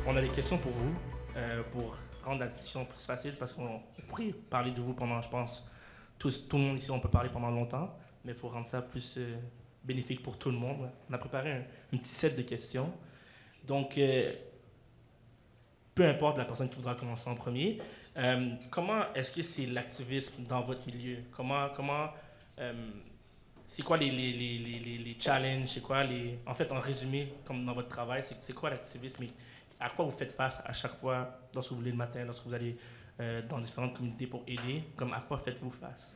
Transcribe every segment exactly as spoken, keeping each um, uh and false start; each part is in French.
on a des questions pour vous, euh, pour rendre la discussion plus facile, parce qu'on pourrait parler de vous pendant, je pense, tous, tout le monde ici, on peut parler pendant longtemps, mais pour rendre ça plus euh, bénéfique pour tout le monde, on a préparé un, un petit set de questions. Donc, euh, peu importe la personne qui voudra commencer en premier, euh, comment est-ce que c'est l'activisme dans votre milieu? Comment, comment, euh, c'est quoi les, les, les, les, les challenges? C'est quoi les, en fait, en résumé, comme dans votre travail, c'est, c'est quoi l'activisme et à quoi vous faites face à chaque fois lorsque vous voulez le matin, lorsque vous allez euh, dans différentes communautés pour aider? Comme à quoi faites-vous face?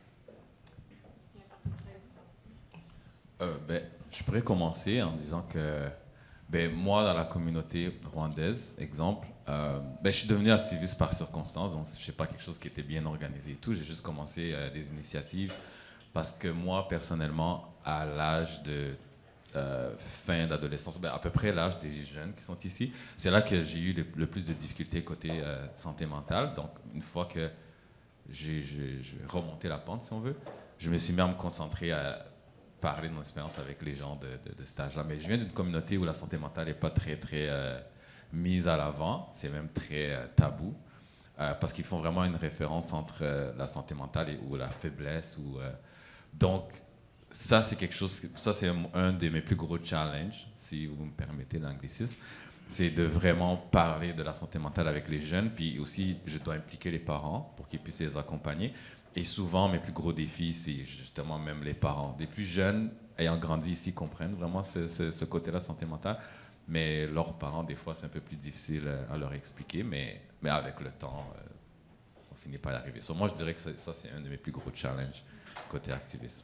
Euh, ben, je pourrais commencer en disant que ben, moi, dans la communauté rwandaise, exemple, euh, ben, je suis devenu activiste par circonstance, donc je ne sais pas quelque chose qui était bien organisé et tout. J'ai juste commencé euh, des initiatives parce que moi, personnellement, à l'âge de euh, fin d'adolescence, ben, à peu près l'âge des jeunes qui sont ici, c'est là que j'ai eu le, le plus de difficultés côté euh, santé mentale. Donc, une fois que j'ai, j'ai, j'ai remonté la pente, si on veut, je me suis mis à me concentrer à parler de mon expérience avec les gens de, de, de cet âge-là. Mais je viens d'une communauté où la santé mentale n'est pas très, très euh, mise à l'avant. C'est même très euh, tabou. Euh, parce qu'ils font vraiment une référence entre euh, la santé mentale et, ou la faiblesse. Ou, euh, donc, ça, c'est quelque chose... Ça, c'est un, un de mes plus gros challenges, si vous me permettez l'anglicisme. C'est de vraiment parler de la santé mentale avec les jeunes. Puis aussi, je dois impliquer les parents pour qu'ils puissent les accompagner. Et souvent, mes plus gros défis, c'est justement même les parents. Des plus jeunes, ayant grandi ici, comprennent vraiment ce, ce, ce côté-là, santé mentale. Mais leurs parents, des fois, c'est un peu plus difficile à leur expliquer. Mais, mais avec le temps, euh, on finit par y arriver. So, moi, je dirais que ça, ça, c'est un de mes plus gros challenges côté activisme.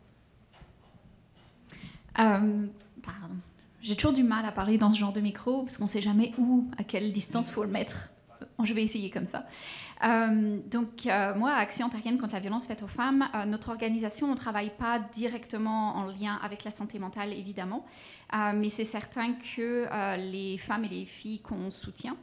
Euh, pardon. J'ai toujours du mal à parler dans ce genre de micro, parce qu'on ne sait jamais où, à quelle distance il faut le mettre. Je vais essayer comme ça. Euh, donc, euh, moi, Action ontarienne contre la violence faite aux femmes, euh, notre organisation, on ne travaille pas directement en lien avec la santé mentale, évidemment, euh, mais c'est certain que euh, les femmes et les filles qu'on soutient,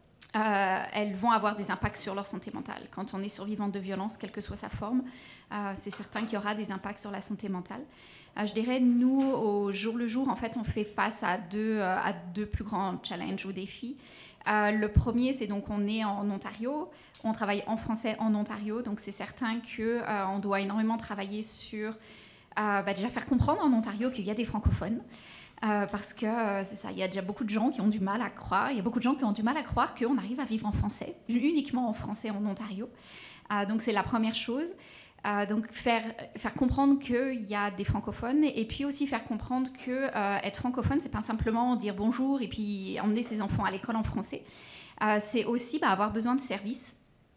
euh, elles vont avoir des impacts sur leur santé mentale. Quand on est survivante de violence, quelle que soit sa forme, euh, c'est certain qu'il y aura des impacts sur la santé mentale. Euh, je dirais, nous, au jour le jour, en fait, on fait face à deux, euh, à deux plus grands challenges ou défis. Euh, le premier, c'est donc on est en Ontario, on travaille en français en Ontario, donc c'est certain qu'on euh, doit énormément travailler sur euh, bah, déjà faire comprendre en Ontario qu'il y a des francophones, euh, parce que euh, c'est ça, il y a déjà beaucoup de gens qui ont du mal à croire, il y a beaucoup de gens qui ont du mal à croire qu'on arrive à vivre en français, uniquement en français en Ontario. Euh, donc c'est la première chose. Euh, donc faire, faire comprendre qu'il y a des francophones et puis aussi faire comprendre que euh, être francophone, c'est pas simplement dire bonjour et puis emmener ses enfants à l'école en français. Euh, c'est aussi bah, avoir besoin de services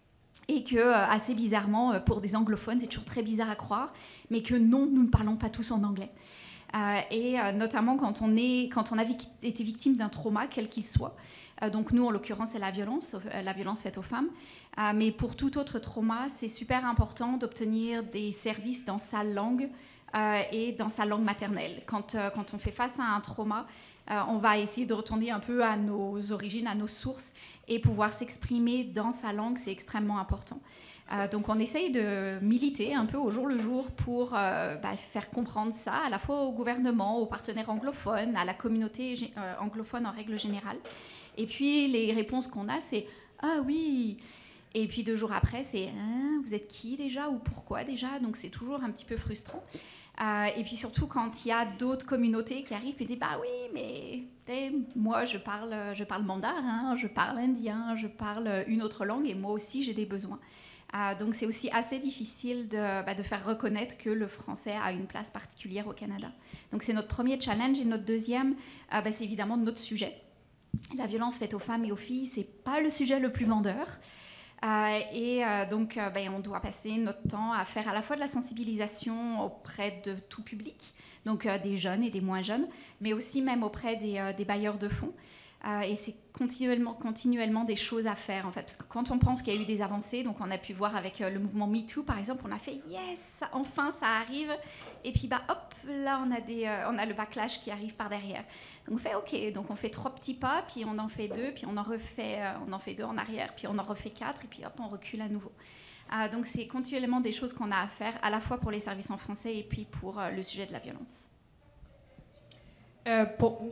et que euh, assez bizarrement pour des anglophones, c'est toujours très bizarre à croire, mais que non, nous ne parlons pas tous en anglais. Euh, et euh, notamment quand on, est, quand on a vic- été victime d'un trauma, quel qu'il soit. Euh, donc nous, en l'occurrence, c'est la violence, euh, la violence faite aux femmes. Euh, mais pour tout autre trauma, c'est super important d'obtenir des services dans sa langue euh, et dans sa langue maternelle. Quand, euh, quand on fait face à un trauma, euh, on va essayer de retourner un peu à nos origines, à nos sources, et pouvoir s'exprimer dans sa langue, c'est extrêmement important. Euh, donc on essaye de militer un peu au jour le jour pour euh, bah, faire comprendre ça à la fois au gouvernement, aux partenaires anglophones, à la communauté euh, anglophone en règle générale. Et puis les réponses qu'on a, c'est « Ah oui !» Et puis deux jours après, c'est hein, « Vous êtes qui déjà ?» ou « Pourquoi déjà ?» Donc c'est toujours un petit peu frustrant. Euh, et puis surtout quand il y a d'autres communautés qui arrivent et disent « Bah oui, mais moi je parle, je parle mandarin, je parle indien, je parle une autre langue et moi aussi j'ai des besoins. » Euh, donc c'est aussi assez difficile de, bah, de faire reconnaître que le français a une place particulière au Canada. Donc c'est notre premier challenge. Et notre deuxième, euh, bah, c'est évidemment notre sujet. La violence faite aux femmes et aux filles, c'est pas le sujet le plus vendeur. Euh, et euh, donc euh, bah, on doit passer notre temps à faire à la fois de la sensibilisation auprès de tout public, donc euh, des jeunes et des moins jeunes, mais aussi même auprès des, euh, des bailleurs de fonds. Euh, et c'est continuellement, continuellement des choses à faire, en fait. Parce que quand on pense qu'il y a eu des avancées, donc on a pu voir avec euh, le mouvement MeToo, par exemple, on a fait « Yes, enfin, ça arrive !» Et puis, bah, hop, là, on a, des, euh, on a le backlash qui arrive par derrière. Donc, on fait « OK », donc on fait trois petits pas, puis on en fait deux, puis on en refait, euh, on en fait deux en arrière, puis on en refait quatre, et puis hop, on recule à nouveau. Euh, donc, c'est continuellement des choses qu'on a à faire, à la fois pour les services en français et puis pour euh, le sujet de la violence. Euh, pour...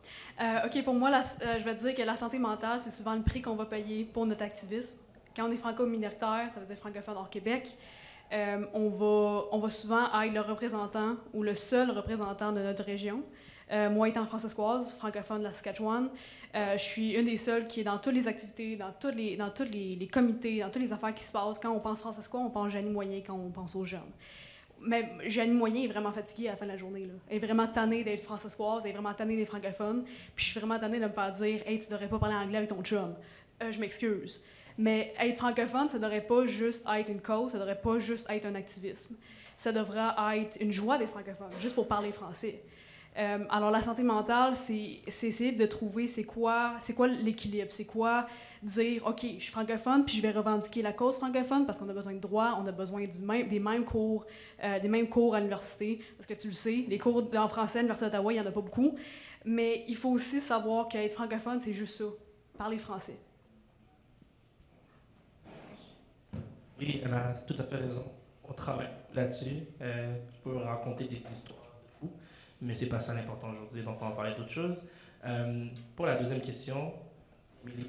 Euh, OK, pour moi, la, euh, je vais te dire que la santé mentale, c'est souvent le prix qu'on va payer pour notre activisme. Quand on est franco-minoritaire, ça veut dire francophone hors Québec, euh, on, va, on va souvent être le représentant ou le seul représentant de notre région. Euh, moi, étant francescoise, francophone de la Saskatchewan, euh, je suis une des seules qui est dans toutes les activités, dans tous les, dans tous les, les comités, dans toutes les affaires qui se passent. Quand on pense francescois, on pense Jeannie Moyen quand on pense aux jeunes. Mais Jeannie Moyen est vraiment fatiguée à la fin de la journée. Là. Elle est vraiment tannée d'être francescoise, elle est vraiment tannée d'être francophone. Puis je suis vraiment tannée de me faire dire « Hey, tu devrais pas parler anglais avec ton chum. Euh, » Je m'excuse. Mais être francophone, ça devrait pas juste être une cause, ça devrait pas juste être un activisme. Ça devrait être une joie d'être francophone, juste pour parler français. Euh, alors la santé mentale, c'est essayer de trouver c'est quoi, c'est quoi l'équilibre, c'est quoi dire, OK, je suis francophone, puis je vais revendiquer la cause francophone parce qu'on a besoin de droits, on a besoin du même, des mêmes cours, euh, des mêmes cours à l'université, parce que tu le sais, les cours en français à l'Université d'Ottawa, il n'y en a pas beaucoup, mais il faut aussi savoir qu'être francophone, c'est juste ça, parler français. Oui, elle a tout à fait raison. On travaille là-dessus. Euh, je peux raconter des histoires de fous, mais c'est pas ça l'important aujourd'hui, donc on va parler d'autre chose. Euh, pour la deuxième question, Milly.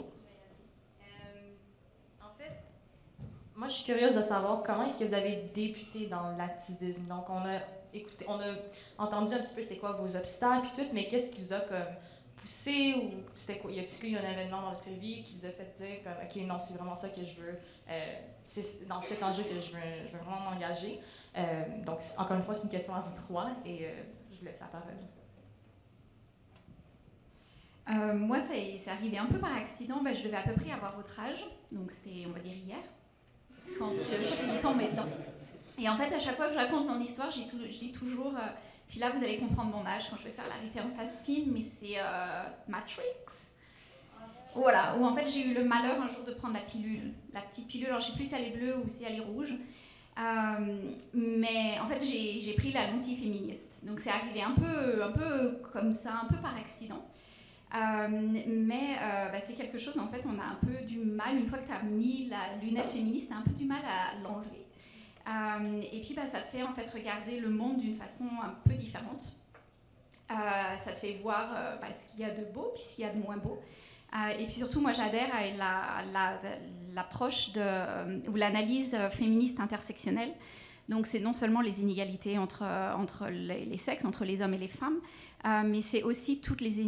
Moi, je suis curieuse de savoir comment est-ce que vous avez débuté dans l'activisme. Donc, on a écouté, on a entendu un petit peu c'était quoi vos obstacles puis tout, mais qu'est-ce qui vous a comme poussé ou c'était quoi? Y a-t-il eu un événement dans votre vie qui vous a fait dire comme ok non c'est vraiment ça que je veux, euh, c'est dans cet enjeu que je veux, je veux vraiment m'engager. Euh, donc encore une fois c'est une question à vous trois et euh, je vous laisse la parole. Euh, moi, c'est arrivé un peu par accident. Ben, je devais à peu près avoir votre âge, donc c'était, on va dire, hier, quand je, je suis tombée dedans. Et en fait, à chaque fois que je raconte mon histoire, je dis, tout, je dis toujours, euh, puis là, vous allez comprendre mon âge quand je vais faire la référence à ce film, mais c'est euh, Matrix. Voilà, où en fait, j'ai eu le malheur un jour de prendre la pilule, la petite pilule. Alors, je ne sais plus si elle est bleue ou si elle est rouge. Euh, mais en fait, j'ai pris la lentille féministe. Donc, c'est arrivé un peu, un peu comme ça, un peu par accident. Euh, mais euh, bah, c'est quelque chose, en fait, on a un peu du mal, une fois que tu as mis la lunette féministe, tu as un peu du mal à l'enlever. Euh, et puis, bah, ça te fait en fait regarder le monde d'une façon un peu différente. Euh, ça te fait voir euh, bah, ce qu'il y a de beau, puis ce qu'il y a de moins beau. Euh, et puis surtout, moi, j'adhère à l'approche la, la, ou l'analyse féministe intersectionnelle. Donc, c'est non seulement les inégalités entre, entre les, les sexes, entre les hommes et les femmes, euh, mais c'est aussi toutes les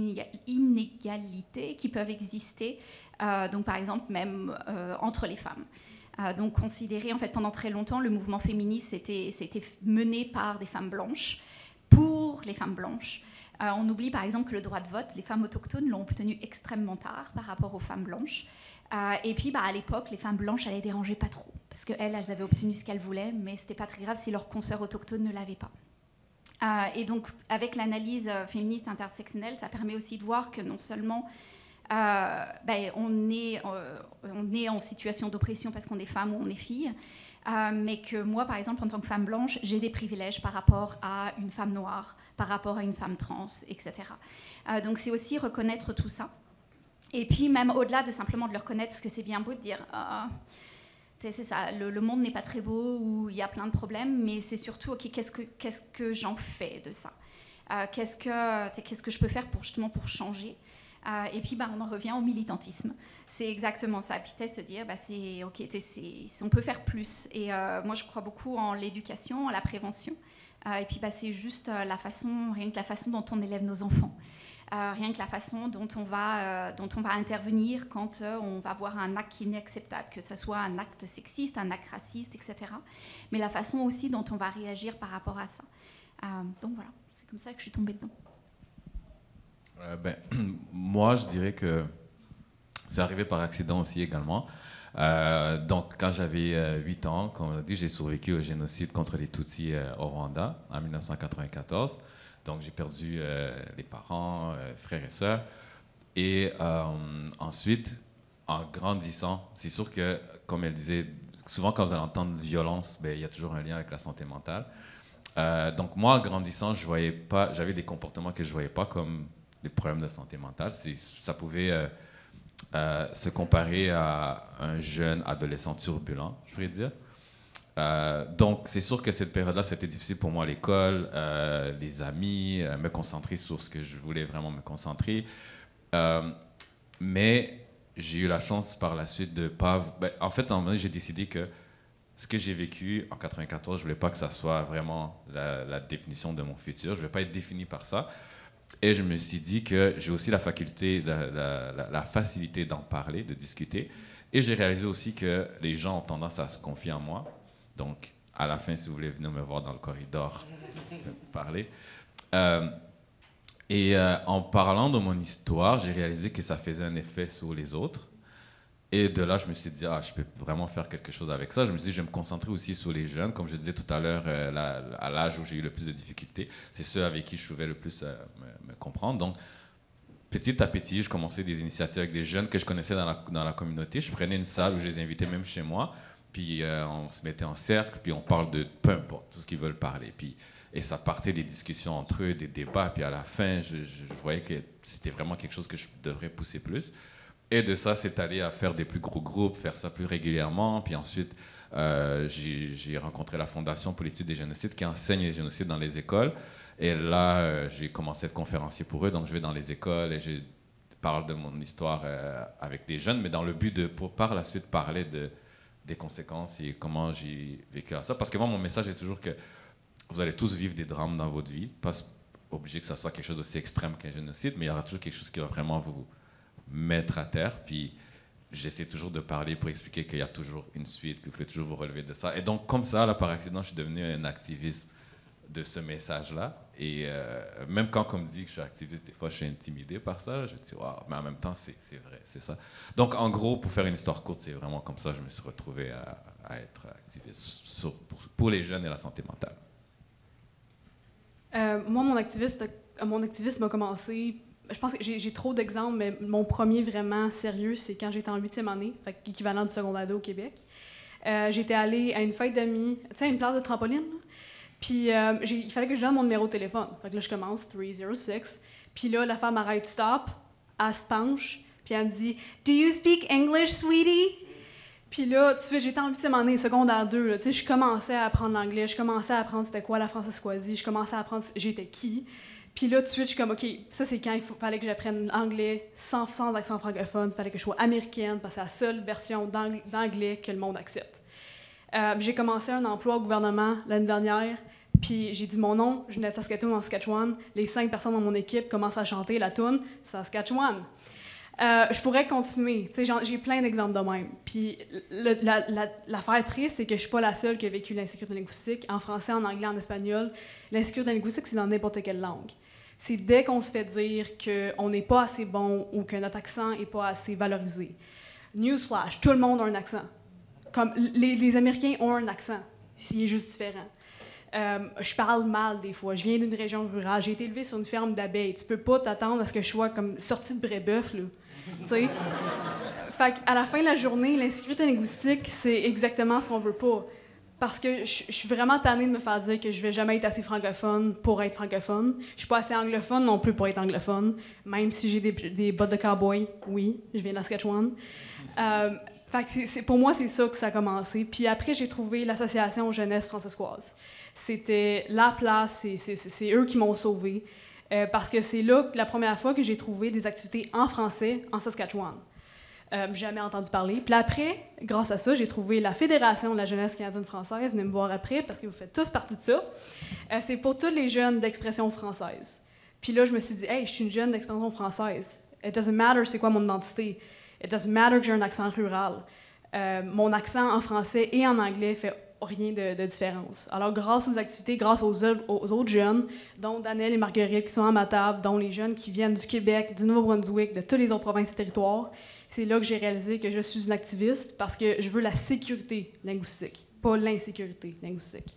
inégalités qui peuvent exister, euh, donc par exemple même euh, entre les femmes. Euh, donc, considérer, en fait, pendant très longtemps, le mouvement féministe, c'était mené par des femmes blanches, pour les femmes blanches. Euh, on oublie par exemple que le droit de vote, les femmes autochtones l'ont obtenu extrêmement tard par rapport aux femmes blanches. Euh, et puis bah, à l'époque, les femmes blanches, elles les dérangeaient pas trop, parce qu'elles, elles avaient obtenu ce qu'elles voulaient, mais c'était pas très grave si leurs consoeurs autochtones ne l'avaient pas. Euh, et donc, avec l'analyse féministe intersectionnelle, ça permet aussi de voir que non seulement euh, ben, on, est, euh, on est en situation d'oppression parce qu'on est femme ou on est fille, Euh, mais que moi, par exemple, en tant que femme blanche, j'ai des privilèges par rapport à une femme noire, par rapport à une femme trans, et cetera. Euh, donc, c'est aussi reconnaître tout ça. Et puis, même au-delà de simplement de le reconnaître, parce que c'est bien beau de dire euh, c'est ça, le, le monde n'est pas très beau, ou il y a plein de problèmes, mais c'est surtout, OK, qu'est-ce que, qu'est-ce que j'en fais de ça euh, qu'est-ce que, qu'est-ce que je peux faire pour, justement pour changer Euh, et puis, bah, on en revient au militantisme. C'est exactement ça. Puis, se dire, bah, c'est, ok, c'est, on peut faire plus. Et euh, moi, je crois beaucoup en l'éducation, en la prévention. Euh, et puis, bah, c'est juste euh, la façon, rien que la façon dont on élève nos enfants. Euh, rien que la façon dont on va, euh, dont on va intervenir quand euh, on va voir un acte qui est inacceptable, que ce soit un acte sexiste, un acte raciste, et cetera. Mais la façon aussi dont on va réagir par rapport à ça. Euh, donc, voilà. C'est comme ça que je suis tombée dedans. Euh, ben, moi, je dirais que c'est arrivé par accident aussi également. Euh, donc, quand j'avais euh, huit ans, comme on a dit, j'ai survécu au génocide contre les Tutsis euh, au Rwanda en mille neuf cent quatre-vingt-quatorze. Donc, j'ai perdu euh, les parents, euh, frères et sœurs. Et euh, ensuite, en grandissant, c'est sûr que, comme elle disait, souvent quand vous allez entendre violence, ben, il y a toujours un lien avec la santé mentale. Euh, donc, moi, en grandissant, je voyais pas, j'avais des comportements que je ne voyais pas comme des problèmes de santé mentale. Ça pouvait euh, euh, se comparer à un jeune adolescent turbulent, je pourrais dire. Euh, donc, c'est sûr que cette période-là, c'était difficile pour moi à l'école, euh, les amis, euh, me concentrer sur ce que je voulais vraiment me concentrer. Euh, mais j'ai eu la chance par la suite de pas... Ben, en fait, à un moment donné, j'ai décidé que ce que j'ai vécu en quatre-vingt-quatorze, je voulais pas que ça soit vraiment la, la définition de mon futur. Je voulais pas être défini par ça. Et je me suis dit que j'ai aussi la faculté, la, la, la, la facilité d'en parler, de discuter. Et j'ai réalisé aussi que les gens ont tendance à se confier en moi. Donc, à la fin, si vous voulez venir me voir dans le corridor, parler. Euh, et euh, en parlant de mon histoire, j'ai réalisé que ça faisait un effet sur les autres. Et de là, je me suis dit, ah, je peux vraiment faire quelque chose avec ça. Je me suis dit, je vais me concentrer aussi sur les jeunes. Comme je disais tout à l'heure, euh, la, à l'âge où j'ai eu le plus de difficultés, c'est ceux avec qui je pouvais le plus euh, me, me comprendre. Donc, petit à petit, je commençais des initiatives avec des jeunes que je connaissais dans la, dans la communauté. Je prenais une salle où je les invitais même chez moi. Puis euh, on se mettait en cercle, puis on parle de peu importe, tout ce qu'ils veulent parler. Puis, et ça partait des discussions entre eux, des débats. Puis à la fin, je, je, je voyais que c'était vraiment quelque chose que je devrais pousser plus. Et de ça, c'est allé à faire des plus gros groupes, faire ça plus régulièrement. Puis ensuite, euh, j'ai, j'ai rencontré la Fondation pour l'étude des génocides qui enseigne les génocides dans les écoles. Et là, euh, j'ai commencé à être conférencier pour eux. Donc je vais dans les écoles et je parle de mon histoire euh, avec des jeunes, mais dans le but de, pour par la suite, parler de des conséquences et comment j'ai vécu à ça. Parce que moi, mon message est toujours que vous allez tous vivre des drames dans votre vie. Pas obligé que ça soit quelque chose d'aussi extrême qu'un génocide, mais il y aura toujours quelque chose qui va vraiment vous mettre à terre. Puis j'essaie toujours de parler pour expliquer qu'il y a toujours une suite, puis vous pouvez toujours vous relever de ça. Et donc, comme ça, là, par accident, je suis devenu un activiste de ce message-là. Et euh, même quand on me dit que je suis activiste, des fois, je suis intimidé par ça. Je me dis, waouh, mais en même temps, c'est, c'est vrai, c'est ça. Donc, en gros, pour faire une histoire courte, c'est vraiment comme ça que je me suis retrouvé à, à être activiste sur, pour, pour les jeunes et la santé mentale. Euh, moi, mon, activiste, mon activisme a commencé... Je pense que j'ai, j'ai trop d'exemples, mais mon premier vraiment sérieux, c'est quand j'étais en huitième année, fait équivalent du secondaire deux au Québec. Euh, j'étais allée à une fête d'amis, tu sais, à une place de trampoline, là. Puis euh, j'ai, il fallait que je donne mon numéro de téléphone. Fait que là, je commence, trois zéro six. Puis là, la femme arrête stop, elle se penche, puis elle me dit « Do you speak English, sweetie? » Puis là, tout de suite, j'étais en huitième année, secondaire deux, tu sais, je commençais à apprendre l'anglais, je commençais à apprendre c'était quoi la francescoisie, je commençais à apprendre j'étais qui. Puis là, tout de suite, je suis comme « OK, ça, c'est quand il faut, fallait que j'apprenne l'anglais sans, sans accent francophone, il fallait que je sois américaine, parce que c'est la seule version d'ang- d'anglais que le monde accepte. Euh, » J'ai commencé un emploi au gouvernement l'année dernière. Puis j'ai dit mon nom, je venais de Saskatoon, en Saskatchewan. Les cinq personnes dans mon équipe commencent à chanter la toune Saskatchewan. Euh, je pourrais continuer. Tu sais, j'ai plein d'exemples de même. Puis le, la, la, l'affaire triste, c'est que je suis pas la seule qui a vécu l'insécurité linguistique. En français, en anglais, en espagnol, l'insécurité linguistique, c'est dans n'importe quelle langue. C'est dès qu'on se fait dire qu'on n'est pas assez bon ou que notre accent n'est pas assez valorisé. Newsflash, tout le monde a un accent. Comme les, les Américains ont un accent, s'il est juste différent. Euh, je parle mal des fois. Je viens d'une région rurale. J'ai été élevée sur une ferme d'abeilles. Tu peux pas t'attendre à ce que je sois comme sortie de Brébeuf, là. Tu sais? Fait qu'à la fin de la journée, l'insécurité linguistique, c'est exactement ce qu'on veut pas. Parce que je suis vraiment tannée de me faire dire que je vais jamais être assez francophone pour être francophone. Je suis pas assez anglophone non plus pour être anglophone. Même si j'ai des, des bottes de cowboy, oui, je viens de la Saskatchewan. Euh, fait que c'est, c'est, pour moi, c'est ça que ça a commencé. Puis après, j'ai trouvé l'association Jeunesse francescoise. C'était la place, c'est, c'est, c'est eux qui m'ont sauvée. Euh, parce que c'est là la première fois que j'ai trouvé des activités en français en Saskatchewan. Euh, jamais entendu parler. Puis après, grâce à ça, j'ai trouvé la Fédération de la jeunesse canadienne-française. Venez me voir après, parce que vous faites tous partie de ça. Euh, c'est pour tous les jeunes d'expression française. Puis là, je me suis dit, « Hey, je suis une jeune d'expression française. It doesn't matter c'est quoi mon identité. It doesn't matter que j'ai un accent rural. Euh, mon accent en français et en anglais fait rien de, de différence. » Alors, grâce aux activités, grâce aux, aux autres jeunes, dont Daniel et Marguerite qui sont à ma table, dont les jeunes qui viennent du Québec, du Nouveau-Brunswick, de toutes les autres provinces et territoires, c'est là que j'ai réalisé que je suis une activiste parce que je veux la sécurité linguistique, pas l'insécurité linguistique.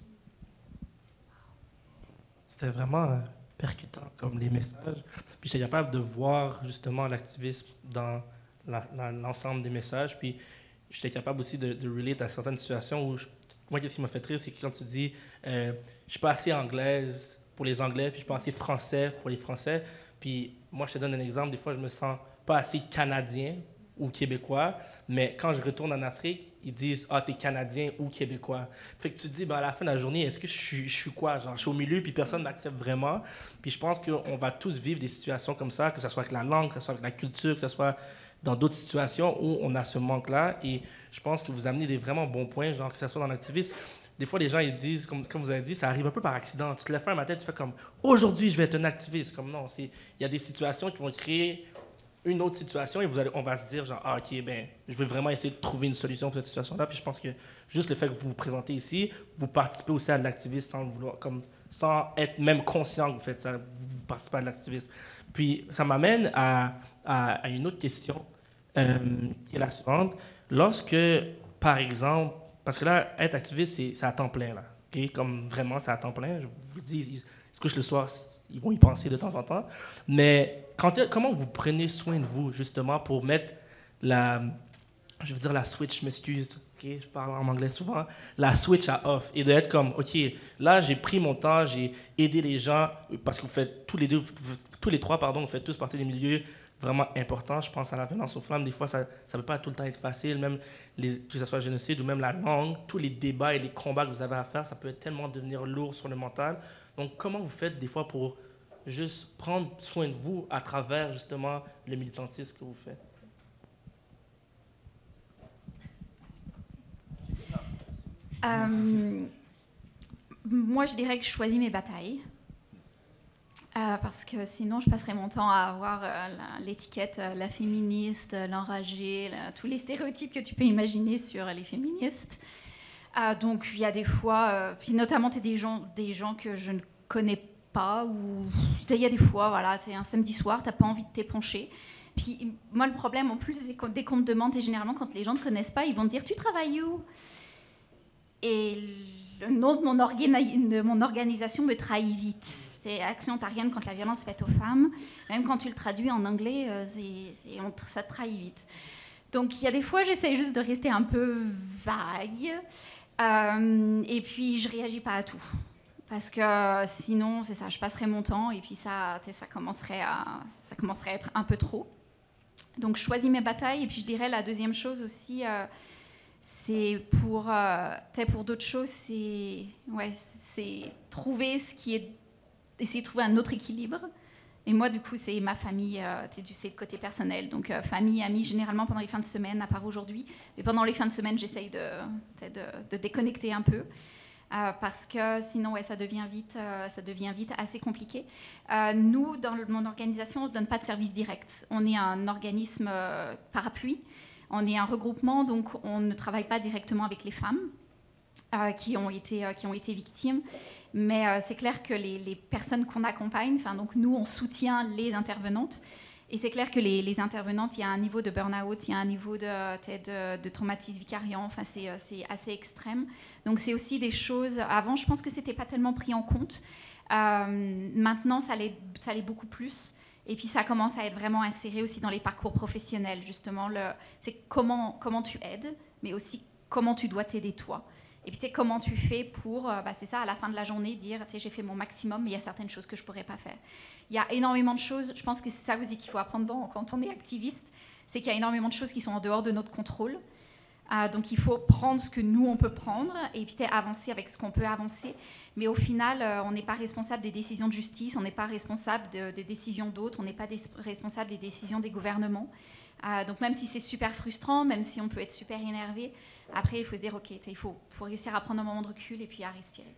C'était vraiment euh, percutant comme les messages. Puis j'étais capable de voir justement l'activisme dans la, la, l'ensemble des messages. Puis j'étais capable aussi de, de relate à certaines situations où, je, moi, qu'est-ce qui m'a fait rire, c'est que quand tu dis euh, « je suis pas assez anglaise pour les Anglais, puis je suis pas assez français pour les Français », puis moi, je te donne un exemple, des fois, je me sens pas assez canadien ou québécois, mais quand je retourne en Afrique, ils disent « Ah, t'es canadien ou québécois ». Fait que tu te dis, ben, à la fin de la journée, est-ce que je suis, je suis quoi? Genre, je suis au milieu, puis personne ne m'accepte vraiment. Puis je pense qu'on va tous vivre des situations comme ça, que ce soit avec la langue, que ce soit avec la culture, que ce soit dans d'autres situations où on a ce manque-là. Et je pense que vous amenez des vraiment bons points, genre que ce soit dans l'activisme. Des fois, les gens, ils disent, comme, comme vous avez dit, ça arrive un peu par accident. Tu te lèves pas un matin, tu fais comme « Aujourd'hui, je vais être un activiste ». Comme non, il y a des situations qui vont créer une autre situation et vous allez, on va se dire genre ah, ok, ben je vais vraiment essayer de trouver une solution pour cette situation-là. Puis je pense que juste le fait que vous vous présentez ici, vous participez aussi à de l'activisme sans vouloir, comme sans être même conscient que vous faites ça, vous participez à de l'activisme. Puis ça m'amène à, à, à une autre question euh, qui est la suivante. Lorsque, par exemple, parce que là, être activiste, c'est, c'est à temps plein, là. Okay? Comme vraiment, c'est à temps plein. Je vous dis, ils se couchent le soir, ils vont y penser de temps en temps. Mais quand, comment vous prenez soin de vous, justement, pour mettre la, je veux dire la switch, je m'excuse, okay? Je parle en anglais souvent, la switch à off, et d'être comme, OK, là, j'ai pris mon temps, j'ai aidé les gens, parce que vous faites tous les deux, tous les trois, pardon, vous faites tous partie des milieux vraiment importants. Je pense à la violence aux femmes. Des fois, ça ne peut pas tout le temps être facile, même les, que ce soit le génocide ou même la langue, tous les débats et les combats que vous avez à faire, ça peut tellement devenir lourd sur le mental. Donc, comment vous faites des fois pour juste prendre soin de vous à travers, justement, le militantisme que vous faites? Euh, moi, je dirais que je choisis mes batailles. Euh, parce que sinon, je passerais mon temps à avoir euh, la, l'étiquette euh, la féministe, euh, l'enragée, la, tous les stéréotypes que tu peux imaginer sur les féministes. Euh, donc, il y a des fois, euh, puis notamment, tu es des gens, des gens que je ne connais pas, ou il y a des fois, voilà, c'est un samedi soir, tu n'as pas envie de t'épancher. Puis, moi, le problème, en plus, c'est que dès qu'on te demande, et généralement, quand les gens ne te connaissent pas, ils vont te dire « Tu travailles où ?» Et le nom de mon, organi- de mon organisation me trahit vite. C'est Action ontarienne contre la violence faite aux femmes. Même quand tu le traduis en anglais, euh, c'est, c'est, on, ça te trahit vite. Donc, il y a des fois, j'essaie juste de rester un peu vague. Euh, et puis, je ne réagis pas à tout. Parce que euh, sinon, c'est ça, je passerai mon temps et puis ça, ça, commencerait à, ça commencerait à être un peu trop. Donc, je choisis mes batailles. Et puis, je dirais la deuxième chose aussi... Euh, c'est pour, euh, pour d'autres choses, c'est, ouais, c'est trouver ce qui est... essayer de trouver un autre équilibre. Et moi, du coup, c'est ma famille, euh, c'est le côté personnel. Donc, euh, famille, amis, généralement pendant les fins de semaine, à part aujourd'hui. Mais pendant les fins de semaine, j'essaye de, de, de déconnecter un peu. Euh, parce que sinon, ouais, ça devient vite, euh, ça devient vite assez compliqué. Euh, nous, dans le, mon organisation, on ne donne pas de service direct. On est un organisme euh, parapluie. On est un regroupement, donc on ne travaille pas directement avec les femmes euh, qui, ont été, euh, qui ont été victimes. Mais euh, c'est clair que les, les personnes qu'on accompagne, donc nous, on soutient les intervenantes. Et c'est clair que les, les intervenantes, il y a un niveau de burn-out, il y a un niveau de, de, de traumatisme vicariant. Enfin, c'est, c'est assez extrême. Donc, c'est aussi des choses... Avant, je pense que ce n'était pas tellement pris en compte. Euh, maintenant, ça l'est, ça l'est beaucoup plus. Et puis, ça commence à être vraiment inséré aussi dans les parcours professionnels, justement. Le, comment, comment tu aides, mais aussi comment tu dois t'aider toi. Et puis, comment tu fais pour, euh, bah, c'est ça, à la fin de la journée, dire, j'ai fait mon maximum, mais il y a certaines choses que je ne pourrais pas faire. Il y a énormément de choses, je pense que c'est ça aussi qu'il faut apprendre dans, quand on est activiste, c'est qu'il y a énormément de choses qui sont en dehors de notre contrôle. Euh, donc, il faut prendre ce que nous, on peut prendre et puis avancer avec ce qu'on peut avancer. Mais au final, euh, on n'est pas responsable des décisions de justice, on n'est pas responsable de, de décisions d'autres, on n'est pas des, responsable des décisions des gouvernements. Euh, donc, même si c'est super frustrant, même si on peut être super énervé, après, il faut se dire, OK, il faut, faut réussir à prendre un moment de recul et puis à respirer.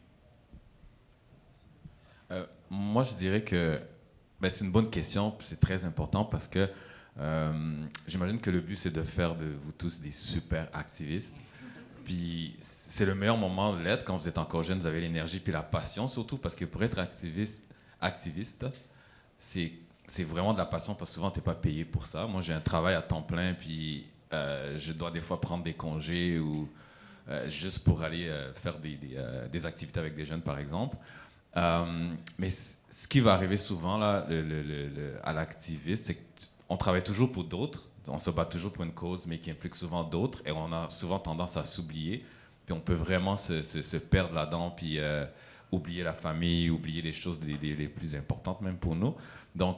Euh, moi, je dirais que ben, c'est une bonne question, c'est très important parce que Euh, j'imagine que le but, c'est de faire de vous tous des super activistes. Puis c'est le meilleur moment de l'être quand vous êtes encore jeune, vous avez l'énergie puis la passion, surtout parce que pour être activiste, activiste c'est, c'est vraiment de la passion parce que souvent, tu n'es pas payé pour ça. Moi, j'ai un travail à temps plein, puis euh, je dois des fois prendre des congés ou euh, juste pour aller euh, faire des, des, euh, des activités avec des jeunes, par exemple. Euh, mais c- ce qui va arriver souvent là, le, le, le, le, à l'activiste, c'est que tu, on travaille toujours pour d'autres, on se bat toujours pour une cause, mais qui implique souvent d'autres, et on a souvent tendance à s'oublier, puis on peut vraiment se, se, se perdre là-dedans, puis euh, oublier la famille, oublier les choses les, les, les plus importantes même pour nous. Donc,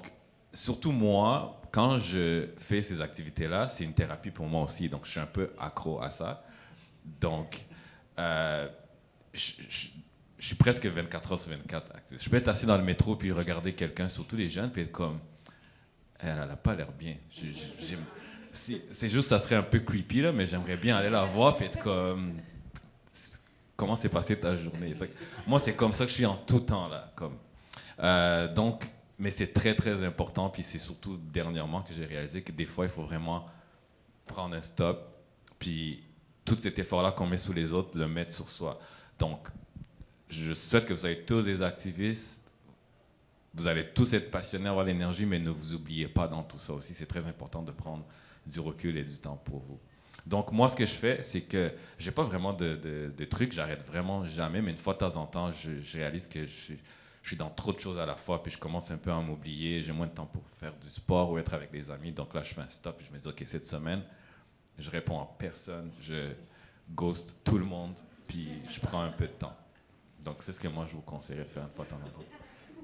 surtout moi, quand je fais ces activités-là, c'est une thérapie pour moi aussi, donc je suis un peu accro à ça. Donc, euh, je, je, je suis presque vingt-quatre heures sur vingt-quatre activiste. Je peux être assis dans le métro puis regarder quelqu'un, surtout les jeunes, puis être comme, elle n'a pas l'air bien. Je, je, je, c'est, c'est juste, ça serait un peu creepy, là, mais j'aimerais bien aller la voir puis être comme, comment s'est passée ta journée? Moi, c'est comme ça que je suis en tout temps, là. Comme. Euh, donc, mais c'est très, très important, puis c'est surtout dernièrement que j'ai réalisé que des fois, il faut vraiment prendre un stop, puis tout cet effort-là qu'on met sur les autres, le mettre sur soi. Donc, je souhaite que vous soyez tous des activistes, vous allez tous être passionnés, avoir l'énergie, mais ne vous oubliez pas dans tout ça aussi. C'est très important de prendre du recul et du temps pour vous. Donc, moi, ce que je fais, c'est que j'ai pas vraiment de, de, de trucs, j'arrête vraiment jamais, mais une fois de temps en temps, je, je réalise que je suis, je suis dans trop de choses à la fois, puis je commence un peu à m'oublier, j'ai moins de temps pour faire du sport ou être avec des amis. Donc là, je fais un stop, puis je me dis, OK, cette semaine, je réponds à personne, je ghost tout le monde, puis je prends un peu de temps. Donc, c'est ce que moi, je vous conseillerais de faire une fois de temps en temps.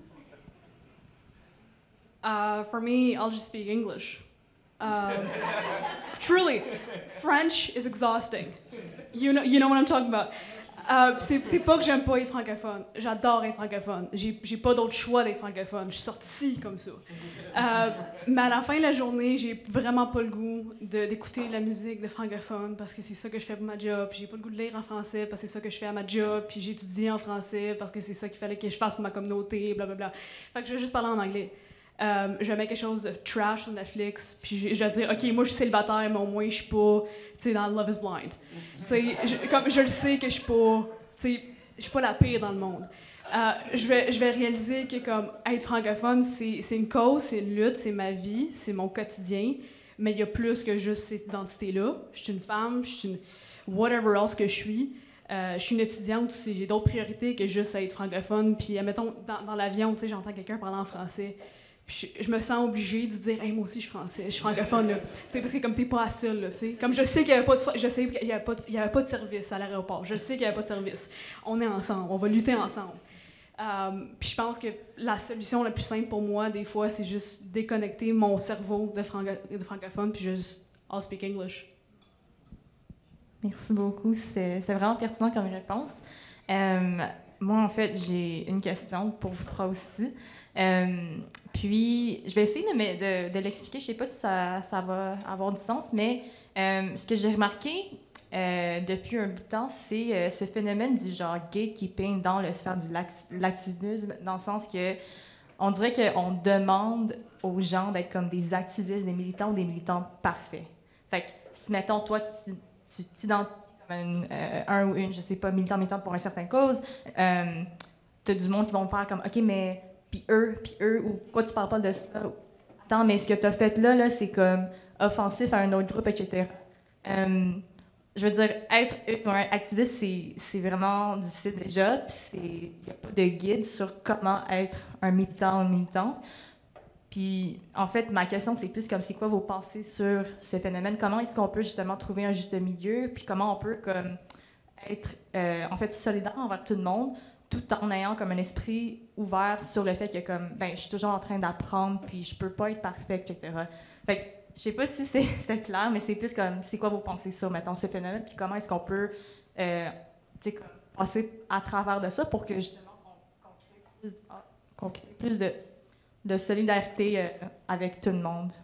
Uh, for me, I'll just speak English. Um, truly, French is exhausting. You know, you know what I'm talking about. Uh, c'est, c'est pas que j'aime pas être francophone. J'adore être francophone. J'ai, j'ai pas d'autre choix d'être francophone. Je suis sortie comme ça. Uh, mais à la fin de la journée, j'ai vraiment pas le goût de, d'écouter la musique de francophone parce que c'est ça que je fais pour ma job. Puis j'ai pas le goût de lire en français parce que c'est ça que je fais à ma job. Puis j'étudie en français parce que c'est ça qu'il fallait que je fasse pour ma communauté, blablabla. Fait que je vais juste parler en anglais. Um, je vais mettre quelque chose de trash sur Netflix, puis je, je vais dire, OK, moi je suis célibataire, mais au moins je suis pas, tu sais, dans Love is Blind. Tu sais, je, comme je le sais que je suis pas, tu sais, je suis pas la pire dans le monde. Uh, je vais, je vais réaliser que comme être francophone, c'est, c'est une cause, c'est une lutte, c'est ma vie, c'est mon quotidien, mais il y a plus que juste cette identité-là. Je suis une femme, je suis une whatever else que je suis. Uh, je suis une étudiante, j'ai d'autres priorités que juste être francophone. Puis, admettons, dans, dans l'avion, tu sais, j'entends quelqu'un parler en français. Puis je, je me sens obligée de dire, hey, moi aussi je suis français, je suis francophone là, tu sais, parce que comme t'es pas la seule là, tu sais, comme je sais qu'il y avait pas de, je sais qu'il y avait pas de, il y avait pas de service à l'aéroport, je sais qu'il y avait pas de service, on est ensemble, on va lutter ensemble. Um, puis je pense que la solution la plus simple pour moi des fois c'est juste déconnecter mon cerveau de, franco- de francophone puis juste I'll speak English. Merci beaucoup, c'est, c'est vraiment pertinent comme réponse. Euh, moi en fait j'ai une question pour vous trois aussi. Euh, puis, je vais essayer de, me, de, de l'expliquer. Je ne sais pas si ça, ça va avoir du sens, mais euh, ce que j'ai remarqué euh, depuis un bout de temps, c'est euh, ce phénomène du genre gatekeeping dans le sphère de l'activisme, dans le sens que on dirait qu'on demande aux gens d'être comme des activistes, des militants ou des militants parfaits. Fait que si, mettons, toi, tu, tu t'identifies comme un, euh, un ou une, je sais pas, militant, militante pour une certaine cause, euh, tu as du monde qui vont faire comme, OK, mais puis eux, puis eux, ou pourquoi tu parles pas de ça? Attends, mais ce que tu as fait là, là c'est comme offensif à un autre groupe, et cetera. Euh, je veux dire, être un activiste, c'est, c'est vraiment difficile déjà, puis il n'y a pas de guide sur comment être un militant ou une militante. Puis, en fait, ma question, c'est plus comme, c'est quoi vos pensées sur ce phénomène? Comment est-ce qu'on peut justement trouver un juste milieu? Puis comment on peut comme, être, euh, en fait, solidaire envers tout le monde, tout en ayant comme un esprit ouvert sur le fait que comme ben je suis toujours en train d'apprendre puis je peux pas être parfaite, et cetera. Fait que je sais pas si c'est, c'est clair, mais c'est plus comme c'est quoi vos pensées sur mettons ce phénomène puis comment est-ce qu'on peut euh, tu sais passer à travers de ça pour que justement on, qu'on crée plus, qu'on crée plus de, de solidarité euh, avec tout le monde.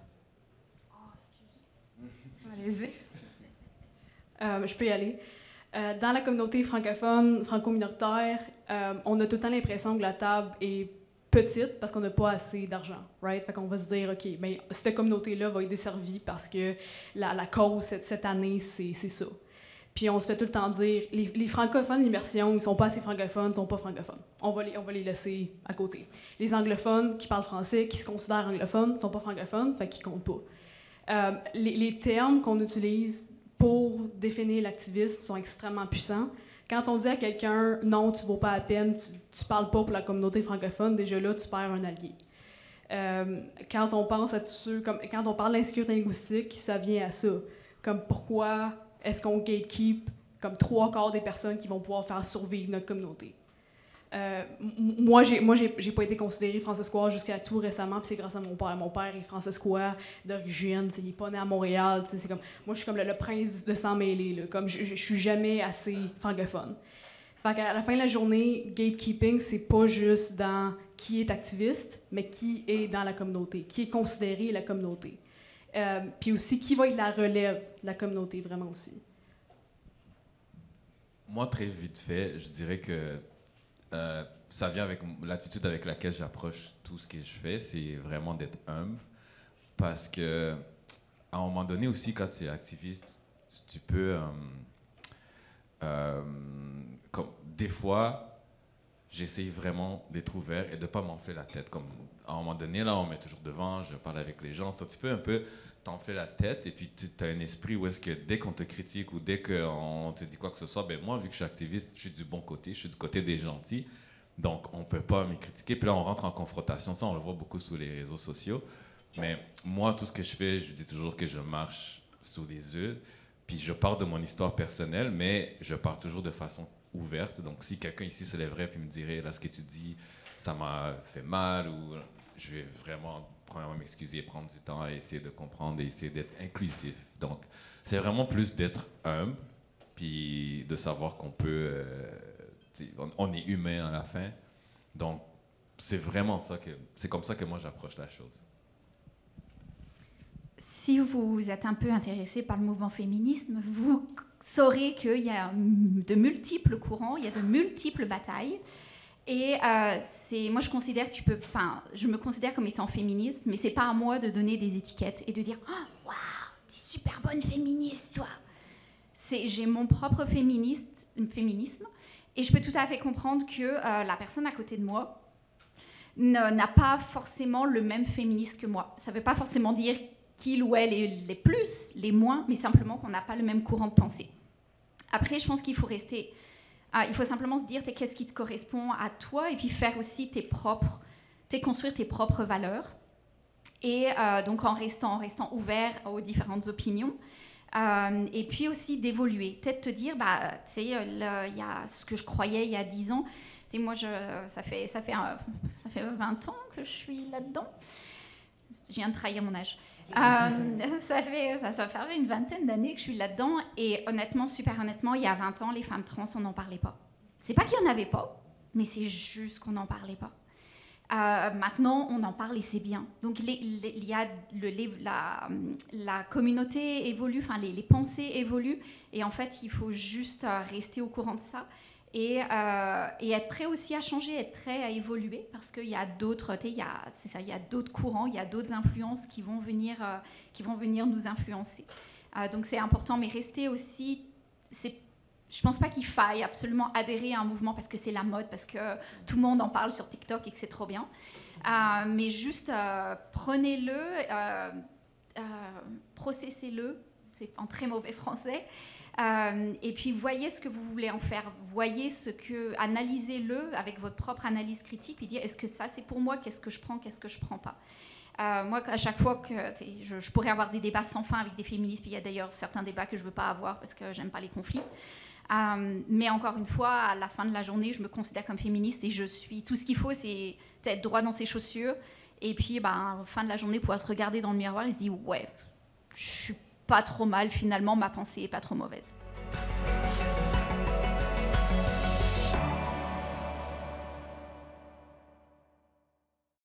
Oh, excuse. Allez-y. Euh, je peux y aller. Euh, dans la communauté francophone, franco-minoritaire, euh, on a tout le temps l'impression que la table est petite parce qu'on n'a pas assez d'argent, right? Fait qu'on va se dire, OK, bien, cette communauté-là va être desservie parce que la, la cause cette, cette année, c'est, c'est ça. Puis on se fait tout le temps dire, les, les francophones, l'immersion, ils sont pas assez francophones, ils sont pas francophones. On va, les, on va les laisser à côté. Les anglophones qui parlent français, qui se considèrent anglophones, sont pas francophones, fait qu'ils comptent pas. Euh, les, les termes qu'on utilise pour définir l'activisme sont extrêmement puissants. Quand on dit à quelqu'un « non, tu ne vaux pas la peine, tu ne parles pas pour la communauté francophone », déjà là, tu perds un allié. Euh, quand on pense à tous ceux, comme, quand on parle d'insécurité linguistique, ça vient à ça. Comme pourquoi est-ce qu'on gatekeep comme trois quarts des personnes qui vont pouvoir faire survivre notre communauté? Euh, m- moi, j'ai, moi, j'ai, j'ai pas été considérée francescoise jusqu'à tout récemment, puis c'est grâce à mon père. Mon père est francescois d'origine, il est pas né à Montréal. C'est comme, moi, je suis comme le, le prince de sang mêlé. Là, comme je, je, je suis jamais assez francophone. Fait qu'à la fin de la journée, gatekeeping, c'est pas juste dans qui est activiste, mais qui est dans la communauté, qui est considéré la communauté. Euh, puis aussi, qui va être la relève de la communauté, vraiment aussi. Moi, très vite fait, je dirais que euh, ça vient avec l'attitude avec laquelle j'approche tout ce que je fais, c'est vraiment d'être humble. Parce que, à un moment donné aussi, quand tu es activiste, tu peux... Euh, euh, comme, des fois, j'essaye vraiment d'être ouvert et de ne pas m'enfler la tête. Comme, à un moment donné, là, on met toujours devant, je parle avec les gens, ça, tu peux un peu t'enfler la tête et puis tu as un esprit où est-ce que dès qu'on te critique ou dès qu'on te dit quoi que ce soit, ben moi, vu que je suis activiste, je suis du bon côté, je suis du côté des gentils, donc on ne peut pas me critiquer. Puis là, on rentre en confrontation, ça, on le voit beaucoup sur les réseaux sociaux. Mais moi, tout ce que je fais, je dis toujours que je marche sous les œufs, puis je pars de mon histoire personnelle, mais je pars toujours de façon ouverte. Donc, si quelqu'un ici se lèverait puis me dirait, là, ce que tu dis, ça m'a fait mal, ou je vais vraiment, premièrement, m'excuser, prendre du temps et essayer de comprendre et essayer d'être inclusif. Donc, c'est vraiment plus d'être humble, puis de savoir qu'on peut... Euh, on, on est humain à la fin. Donc, c'est vraiment ça que... C'est comme ça que moi, j'approche la chose. Si vous êtes un peu intéressé par le mouvement féminisme, vous saurez qu'il y a de multiples courants, il y a de multiples batailles. Et euh, c'est, moi, je considère que tu peux, enfin, je me considère comme étant féministe, mais c'est pas à moi de donner des étiquettes et de dire « Oh, waouh, t'es super bonne féministe, toi !» C'est, j'ai mon propre féministe, féminisme et je peux tout à fait comprendre que euh, la personne à côté de moi ne, n'a pas forcément le même féminisme que moi. Ça veut pas forcément dire qu'il ou elle est les plus, les moins, mais simplement qu'on n'a pas le même courant de pensée. Après, je pense qu'il faut rester... Ah, il faut simplement se dire qu'est-ce qui te correspond à toi et puis faire aussi tes propres, tes, construire tes propres valeurs. Et euh, donc en restant, en restant ouvert aux différentes opinions. Euh, et puis aussi d'évoluer. Peut-être te dire, bah, tu sais, il y a ce que je croyais il y a dix ans. Et moi, je, ça, fait, ça, fait, euh, ça fait vingt ans que je suis là-dedans. Je viens de trahir mon âge. Euh, ça, fait, ça, ça fait une vingtaine d'années que je suis là-dedans. Et honnêtement, super honnêtement, il y a vingt ans, les femmes trans, on n'en parlait pas. C'est pas qu'il n'y en avait pas, mais c'est juste qu'on n'en parlait pas. Euh, maintenant, on en parle et c'est bien. Donc, les, les, il y a le, les, la, la communauté évolue, enfin, les, les pensées évoluent. Et en fait, il faut juste rester au courant de ça. Et, euh, et être prêt aussi à changer, être prêt à évoluer, parce qu'il y a d'autres, il y a, c'est ça, il y a d'autres courants, il y a d'autres influences qui vont venir, euh, qui vont venir nous influencer. Euh, donc c'est important, mais rester aussi, c'est, je pense pas qu'il faille absolument adhérer à un mouvement parce que c'est la mode, parce que tout le monde en parle sur TikTok et que c'est trop bien. Euh, mais juste euh, prenez-le, euh, euh, processez-le, c'est en très mauvais français. Euh, et puis voyez ce que vous voulez en faire, voyez ce que, analysez-le avec votre propre analyse critique, puis dire est-ce que ça c'est pour moi, qu'est-ce que je prends, qu'est-ce que je prends pas. Euh, moi, à chaque fois que je, je pourrais avoir des débats sans fin avec des féministes, puis il y a d'ailleurs certains débats que je veux pas avoir parce que j'aime pas les conflits. Euh, mais encore une fois, à la fin de la journée, je me considère comme féministe et je suis tout ce qu'il faut, c'est être droit dans ses chaussures. Et puis, ben, fin de la journée, pouvoir se regarder dans le miroir et se dire ouais, je suis pas trop mal, finalement, ma pensée est pas trop mauvaise.